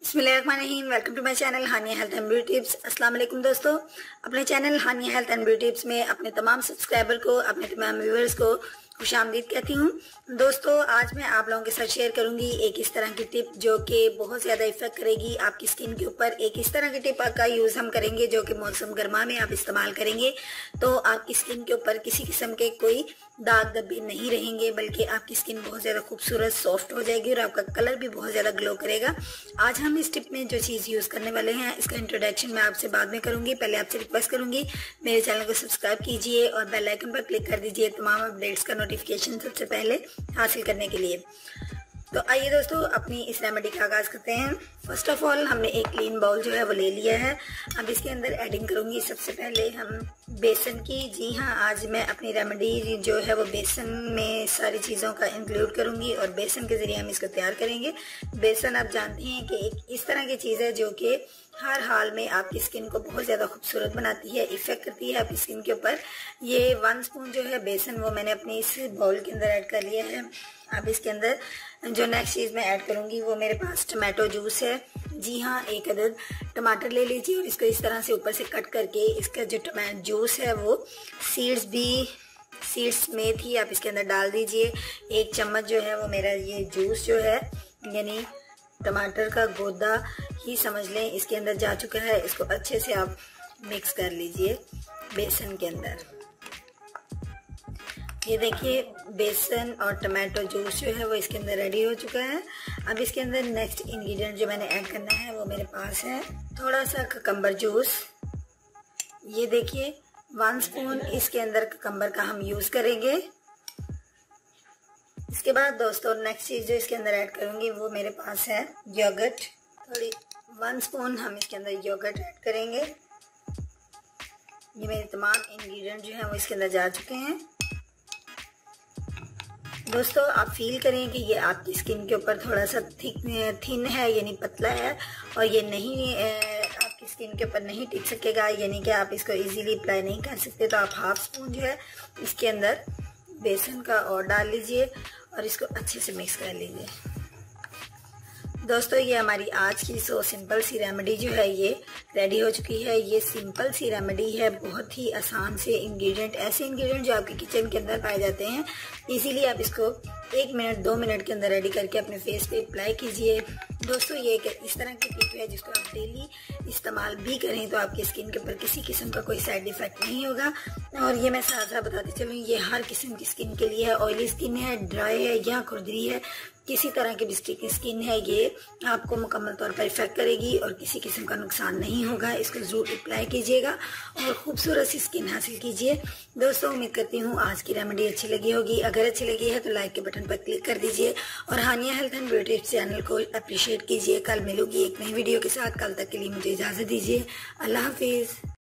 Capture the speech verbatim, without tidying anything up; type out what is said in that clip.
बिस्मिल्लाहिर्रहमानिर्रहीम। Welcome to my channel Haniya health and beauty tips. अस्सलाम वालेकुम दोस्तों, अपने channel Haniya health and beauty tips में अपने तमाम सब्सक्राइबर को, अपने तमाम व्यूअर्स को खुशामदीद कहती हूँ। दोस्तों, आज मैं आप लोगों के साथ शेयर करूंगी एक इस तरह की टिप जो कि बहुत ज़्यादा इफेक्ट करेगी आपकी स्किन के ऊपर। एक इस तरह की टिप का यूज़ हम करेंगे जो कि मौसम गर्मा में आप इस्तेमाल करेंगे तो आपकी स्किन के ऊपर किसी किस्म के कोई दाग धब्बे नहीं रहेंगे, बल्कि आपकी स्किन बहुत ज़्यादा खूबसूरत सॉफ्ट हो जाएगी और आपका कलर भी बहुत ज़्यादा ग्लो करेगा। आज हम इस टिप में जो चीज़ यूज़ करने वाले हैं इसका इंट्रोडक्शन मैं आपसे बाद में करूंगी। पहले आपसे रिक्वेस्ट करूंगी मेरे चैनल को सब्सक्राइब कीजिए और बेल आइकन पर क्लिक कर दीजिए तमाम अपडेट्स का नोटिफिकेशन सबसे पहले हासिल करने के लिए। तो आइए दोस्तों, अपनी इस रेमेडी का आगाज करते हैं। फर्स्ट ऑफ ऑल हमने एक क्लीन बाउल जो है वो ले लिया है। अब इसके अंदर एडिंग करूंगी सबसे पहले हम बेसन की। जी हाँ, आज मैं अपनी रेमेडी जो है वो बेसन में सारी चीज़ों का इंक्लूड करूंगी और बेसन के ज़रिए हम इसको तैयार करेंगे। बेसन आप जानते हैं कि एक इस तरह की चीज़ है जो कि हर हाल में आपकी स्किन को बहुत ज़्यादा खूबसूरत बनाती है, इफेक्ट करती है आपकी स्किन के ऊपर। ये वन स्पून जो है बेसन वो मैंने अपने इस बाउल के अंदर ऐड कर लिया है। अब इसके अंदर जो नेक्स्ट चीज़ मैं ऐड करूंगी वो मेरे पास टमाटो जूस है। जी हाँ, एक अदद टमाटर ले लीजिए और इसको इस तरह से ऊपर से कट करके इसका जो टमाटो जूस है वो सीड्स भी सीड्स में थी आप इसके अंदर डाल दीजिए। एक चम्मच जो है वो मेरा ये जूस जो है यानी टमाटर का गोदा ही समझ लें इसके अंदर जा चुका है। इसको अच्छे से आप मिक्स कर लीजिए बेसन के अंदर। ये देखिए बेसन और टमाटो जूस जो है वो इसके अंदर रेडी हो चुका है। अब इसके अंदर नेक्स्ट इंग्रेडिएंट जो मैंने ऐड करना है वो मेरे पास है थोड़ा सा ककम्बर जूस। ये देखिए वन स्पून इसके अंदर ककम्बर का हम यूज करेंगे। इसके बाद दोस्तों नेक्स्ट चीज जो इसके अंदर ऐड करूंगी वो मेरे पास है योगर्ट। थोड़ी वन स्पून हम इसके अंदर योगर्ट ऐड करेंगे। ये मेरे तमाम इंग्रेडिएंट जो है वो इसके अंदर जा चुके हैं। दोस्तों आप फील करें कि ये आपकी स्किन के ऊपर थोड़ा सा थिक थिन है यानी पतला है और ये नहीं आपकी स्किन के ऊपर नहीं टिक सकेगा, यानी कि आप इसको इजीली अप्लाई नहीं कर सकते। तो आप हाफ स्पून जो है इसके अंदर बेसन का और डाल लीजिए और इसको अच्छे से मिक्स कर लीजिए। दोस्तों ये हमारी आज की सो सिंपल सी रेमेडी जो है ये रेडी हो चुकी है। ये सिंपल सी रेमेडी है, बहुत ही आसान से इंग्रेडिएंट, ऐसे इंग्रेडिएंट जो आपके किचन के अंदर पाए जाते हैं। इसीलिए आप इसको एक मिनट दो मिनट के अंदर रेडी करके अपने फेस पे अप्लाई कीजिए। दोस्तों ये एक इस तरह की टिप है जिसको आप डेली इस्तेमाल भी करें तो आपकी स्किन के ऊपर किसी किस्म का कोई साइड इफेक्ट नहीं होगा। और ये मैं साथ साथ बताती चलूँ, ये हर किस्म की स्किन के लिए है। ऑयली स्किन है, ड्राई है या खुरदरी है, किसी तरह की भी स्किन है, ये आपको मुकम्मल तौर पर इफेक्ट करेगी और किसी किस्म का नुकसान नहीं होगा। इसको जरूर अप्लाई कीजिएगा और खूबसूरत सी स्किन हासिल कीजिए। दोस्तों उम्मीद करती हूँ आज की रेमेडी अच्छी लगी होगी। अगर अच्छी लगी है तो लाइक के बटन पर क्लिक कर दीजिए और Haniya health and beauty channel को अप्रिशिएट कीजिए। कल मिलूंगी एक नई वीडियो के साथ। कल तक के लिए मुझे इजाजत दीजिए। अल्लाह हाफिज।